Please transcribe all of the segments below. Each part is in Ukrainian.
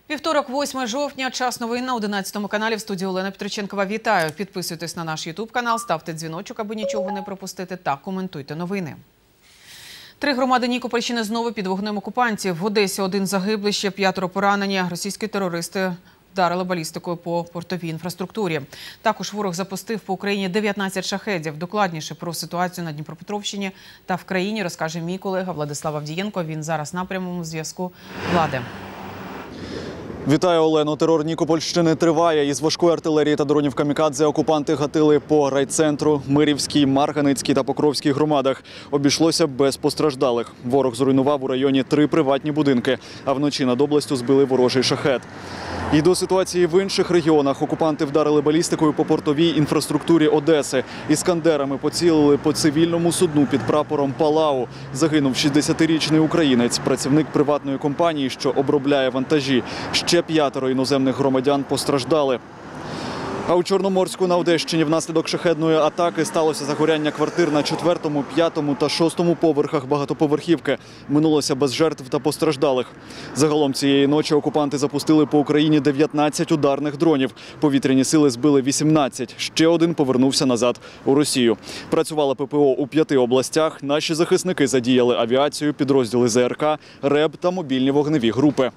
Вівторок, 8 жовтня, час новин на 11 каналі. В студії Олена Петриченкова. Вітаю! Підписуйтесь на наш ютуб-канал, ставте дзвіночок, аби нічого не пропустити, та коментуйте новини. 3 громади Нікопольщини знову під вогнем окупантів. В Одесі 1 загиблий, ще 5 поранені. Російські терористи вдарили балістикою по портовій інфраструктурі. Також ворог запустив по Україні 19 шахедів. Докладніше про ситуацію на Дніпропетровщині та в країні розкаже мій колега Владислав Авдієнко. Він зараз на прямому зв'язку. Влади. Вітаю, Олено. Терор Нікопольщини триває. Із важкої артилерії та дронів камікадзе окупанти гатили по райцентру, Мирівській, Марганицькій та Покровській громадах. Обійшлося без постраждалих. Ворог зруйнував у районі 3 приватні будинки, а вночі над областю збили ворожий шахед. І до ситуації в інших регіонах. Окупанти вдарили балістикою по портовій інфраструктурі Одеси. Іскандерами поцілили по цивільному судну під прапором Палау. Загинув 60-річний українець, працівник приватної компанії, що обробляє вантажі. Ще 5 іноземних громадян постраждали. А у Чорноморську на Одещині внаслідок шахедної атаки сталося загоряння квартир на 4-му, 5-му та 6-му поверхах багатоповерхівки. Минулося без жертв та постраждалих. Загалом цієї ночі окупанти запустили по Україні 19 ударних дронів. Повітряні сили збили 18. Ще 1 повернувся назад у Росію. Працювала ППО у 5 областях. Наші захисники задіяли авіацію, підрозділи ЗРК, РЕБ та мобільні вогневі групи.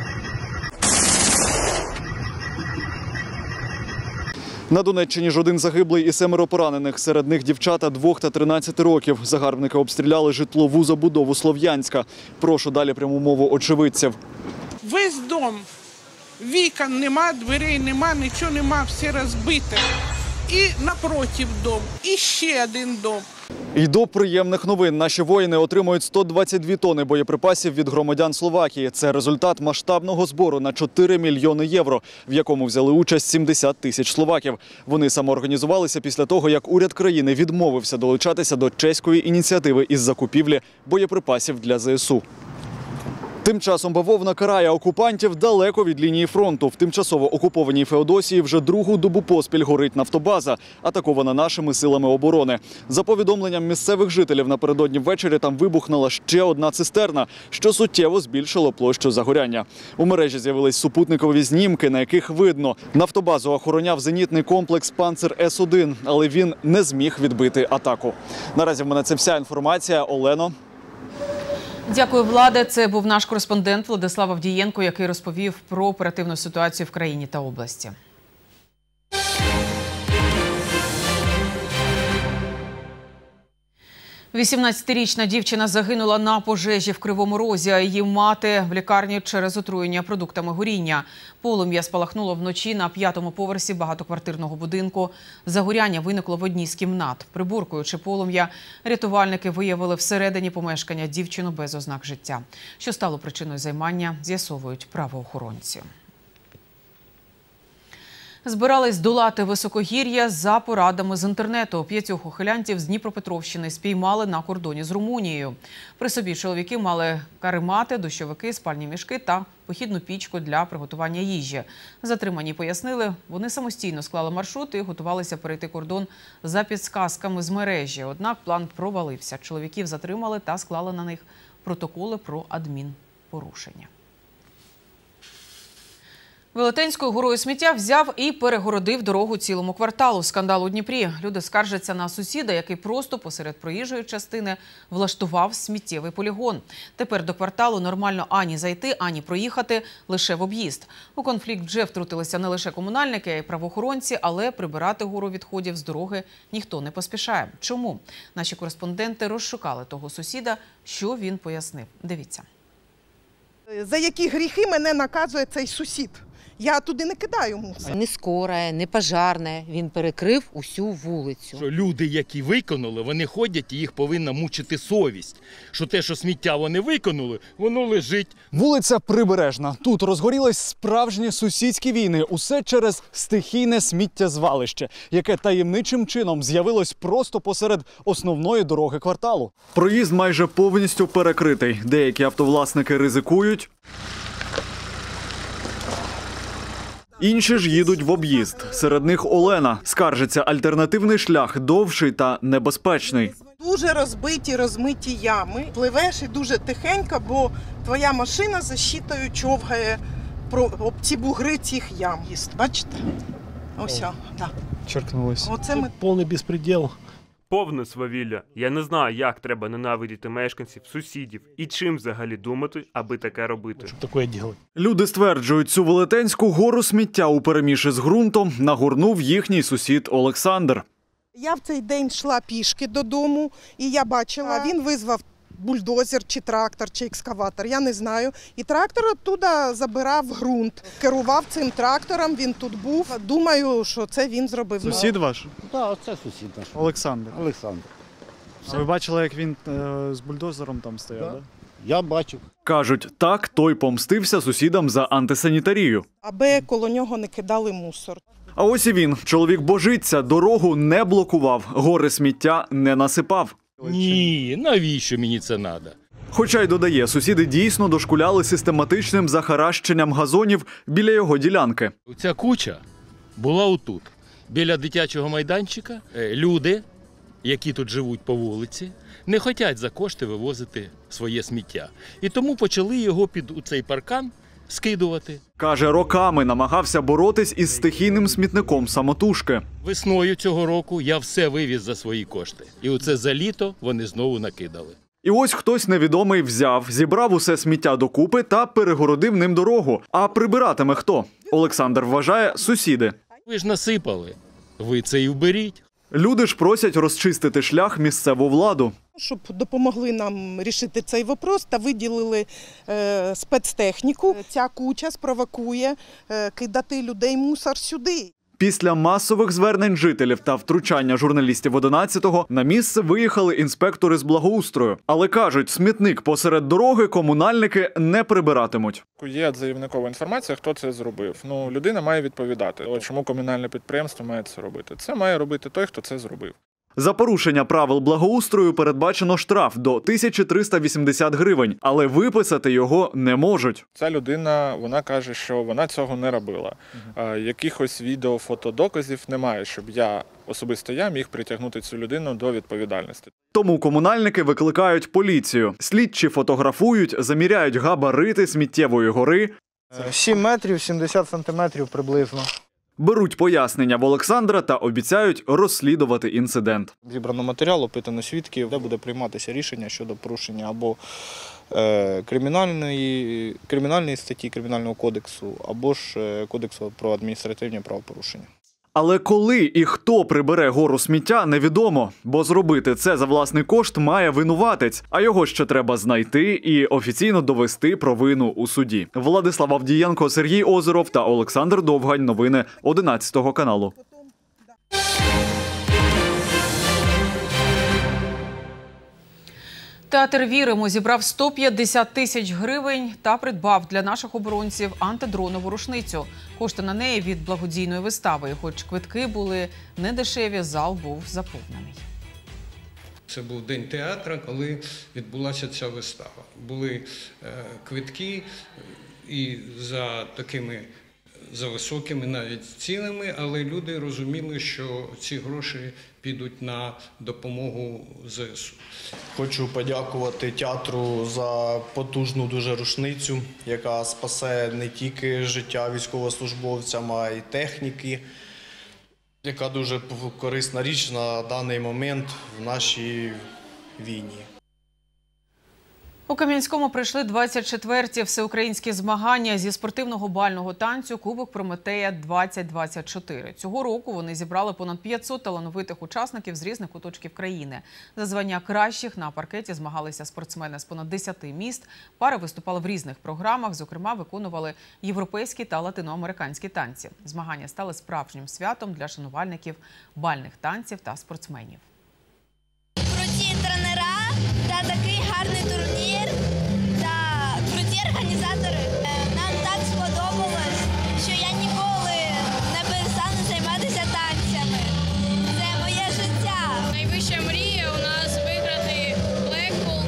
На Донеччині ж 1 загиблий і 7 поранених. Серед них дівчата 2 та 13 років. Загарбники обстріляли житлову забудову Слов'янська. Прошу далі пряму мову очевидців. Весь дом. Вікон нема, дверей нема, нічого нема, все розбите. І напротив дом, і ще 1 дом. І до приємних новин. Наші воїни отримують 122 тони боєприпасів від громадян Словакії. Це результат масштабного збору на 4 мільйони євро, в якому взяли участь 70 тисяч словаків. Вони самоорганізувалися після того, як уряд країни відмовився долучатися до чеської ініціативи із закупівлі боєприпасів для ЗСУ. Тим часом бавовна карає окупантів далеко від лінії фронту. В тимчасово окупованій Феодосії вже 2-гу добу поспіль горить нафтобаза, атакована нашими силами оборони. За повідомленням місцевих жителів, напередодні ввечері там вибухнула ще 1 цистерна, що суттєво збільшило площу загоряння. У мережі з'явились супутникові знімки, на яких видно, нафтобазу охороняв зенітний комплекс «Панцер С-1», але він не зміг відбити атаку. Наразі в мене це вся інформація. Олено. Дякую, Владе. Це був наш кореспондент Владислав Авдієнко, який розповів про оперативну ситуацію в країні та області. «18-річна дівчина загинула на пожежі в Кривому Розі, а її мати в лікарні через отруєння продуктами горіння. Полум'я спалахнуло вночі на 5-му поверсі багатоквартирного будинку. Загоряння виникло в одній з кімнат. Приборкуючи полум'я, рятувальники виявили всередині помешкання дівчину без ознак життя. Що стало причиною займання, з'ясовують правоохоронці. Збирались долати високогір'я за порадами з інтернету. 5 ухилянтів з Дніпропетровщини спіймали на кордоні з Румунією. При собі чоловіки мали каремати, дощовики, спальні мішки та похідну пічку для приготування їжі. Затримані пояснили, вони самостійно склали маршрут і готувалися перейти кордон за підсказками з мережі. Однак план провалився. Чоловіків затримали та склали на них протоколи про адмінпорушення. Велетенською горою сміття взяв і перегородив дорогу цілому кварталу. Скандал у Дніпрі. Люди скаржаться на сусіда, який просто посеред проїжджої частини влаштував сміттєвий полігон. Тепер до кварталу нормально ані зайти, ані проїхати, лише в об'їзд. У конфлікт вже втрутилися не лише комунальники, а й правоохоронці, але прибирати гору відходів з дороги ніхто не поспішає. Чому? Наші кореспонденти розшукали того сусіда, що він пояснив. Дивіться. За які гріхи мене наказує цей сусід? Я туди не кидаю мусор. Не скоре, не пожарне. Він перекрив усю вулицю. Що люди, які виконали, вони ходять і їх повинна мучити совість. Що те, що сміття вони виконали, воно лежить. Вулиця Прибережна. Тут розгорілись справжні сусідські війни. Усе через стихійне сміттєзвалище, яке таємничим чином з'явилось просто посеред основної дороги кварталу. Проїзд майже повністю перекритий. Деякі автовласники ризикують. Інші ж їдуть в об'їзд. Серед них Олена. Скаржиться, альтернативний шлях довший та небезпечний. Дуже розбиті, розмиті ями. Пливеш і дуже тихенько, бо твоя машина за щитою човгає об ці бугри цих ям. Бачите? Ось, так. Черкнулось. Оце ми... Повний безпреділ. Повне свавілля. Я не знаю, як треба ненавидіти мешканців, сусідів і чим взагалі думати, аби таке робити. Щоб таке робити. Люди стверджують, цю велетенську гору сміття у переміші з ґрунтом нагорнув їхній сусід Олександр. Я в цей день йшла пішки додому, і я бачила, він визвав бульдозер, чи трактор, чи екскаватор, я не знаю. І трактор оттуда забирав ґрунт. Керував цим трактором, він тут був. Думаю, що це він зробив. Сусід ваш? Так, це сусід наш. Олександр. Олександр. А ви бачили, як він з бульдозером там стояв, Да. так? Я бачив. Кажуть, так той помстився сусідам за антисанітарію. Аби коло нього не кидали мусор. А ось і він, чоловік божиться, дорогу не блокував, гори сміття не насипав. Ні, навіщо мені це треба? Хоча й додає, сусіди дійсно дошкуляли систематичним захаращенням газонів біля його ділянки. Ця куча була отут, біля дитячого майданчика. Люди, які тут живуть по вулиці, не хочуть за кошти вивозити своє сміття. І тому почали його під цей паркан скидувати. Каже, роками намагався боротись із стихійним смітником самотужки. Весною цього року я все вивіз за свої кошти. І оце за літо вони знову накидали. І ось хтось невідомий взяв, зібрав усе сміття докупи та перегородив ним дорогу. А прибиратиме хто? Олександр вважає, сусіди. Ви ж насипали, ви це і вберіть. Люди ж просять розчистити шлях місцеву владу. Щоб допомогли нам рішити цей вопрос та виділили спецтехніку. Ця куча спровокує кидати людей мусор сюди. Після масових звернень жителів та втручання журналістів 11-го на місце виїхали інспектори з благоустрою. Але кажуть, смітник посеред дороги комунальники не прибиратимуть. Є заявникова інформація, хто це зробив. Людина має відповідати. Чому комунальне підприємство має це робити? Це має робити той, хто це зробив. За порушення правил благоустрою передбачено штраф до 1380 гривень, але виписати його не можуть. Ця людина, вона каже, що вона цього не робила. Якихось відео, фотодоказів немає, щоб особисто я міг притягнути цю людину до відповідальності. Тому комунальники викликають поліцію. Слідчі фотографують, заміряють габарити сміттєвої гори. 7 метрів, 70 сантиметрів приблизно. Беруть пояснення в Олександра та обіцяють розслідувати інцидент. Зібрано матеріал, опитано свідків, де буде прийматися рішення щодо порушення або кримінальної статті Кримінального кодексу, або ж Кодексу про адміністративні правопорушення. Але коли і хто прибере гору сміття, невідомо, бо зробити це за власний кошт має винуватець, а його ще треба знайти і офіційно довести провину у суді. Владислав Авдієнко, Сергій Озеров та Олександр Довгань. Новини 11 каналу. Театр «Віримо» зібрав 150 тисяч гривень та придбав для наших оборонців антидронову рушницю. Кошти на неї від благодійної вистави. Хоч квитки були недешеві, зал був заповнений. Це був день театру, коли відбулася ця вистава. Були квитки і за високими навіть цінами, але люди розуміли, що ці гроші підуть на допомогу ЗСУ. Хочу подякувати театру за потужну дуже рушницю, яка спасе не тільки життя військовослужбовцям, а й техніки, яка дуже корисна річ на даний момент в нашій війні. У Кам'янському пройшли 24-ті всеукраїнські змагання зі спортивного бального танцю «Кубок Прометея-2024». Цього року вони зібрали понад 500 талановитих учасників з різних куточків країни. За звання кращих на паркеті змагалися спортсмени з понад 10 міст. Пари виступали в різних програмах, зокрема, виконували європейські та латиноамериканські танці. Змагання стали справжнім святом для шанувальників бальних танців та спортсменів. Круті тренера та такий гарний турнір, та круті організатори. Нам так сподобалось, що я ніколи не перестану займатися танцями. Це моє життя. Найвища мрія у нас виграти Блекпул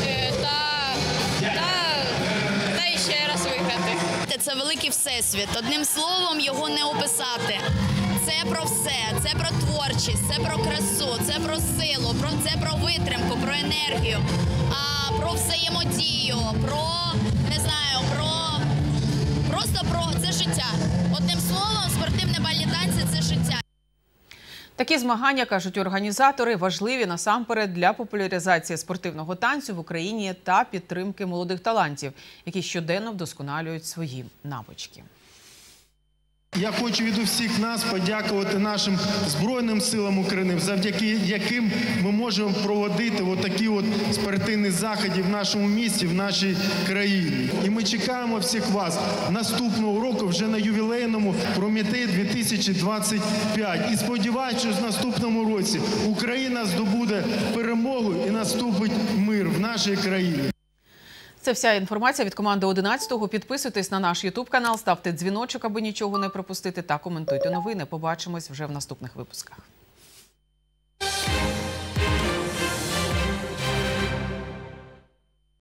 та ще раз виграти. Це великий всесвіт. Одним словом його не описати. Це про все, це про творчість, це про красу, це про силу, це про витримку, про енергію, про взаємодію, про Просто про це життя. Одним словом, спортивні бальні танці – це життя. Такі змагання, кажуть організатори, важливі насамперед для популяризації спортивного танцю в Україні та підтримки молодих талантів, які щоденно вдосконалюють свої навички. Я хочу від усіх нас подякувати нашим Збройним силам України, завдяки яким ми можемо проводити такі спортивні заходи в нашому місті, в нашій країні. І ми чекаємо всіх вас наступного року вже на ювілейному Прометей 2025. І сподіваюся, що в наступному році Україна здобуде перемогу і наступить мир в нашій країні. Це вся інформація від команди 11-го. Підписуйтесь на наш YouTube-канал, ставте дзвіночок, аби нічого не пропустити, та коментуйте новини. Побачимось вже в наступних випусках.